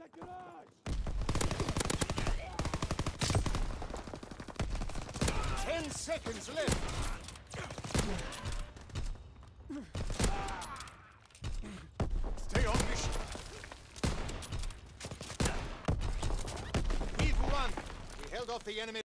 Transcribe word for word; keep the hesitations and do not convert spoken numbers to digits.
Ten seconds left. Stay on mission. We've won. We held off the enemy.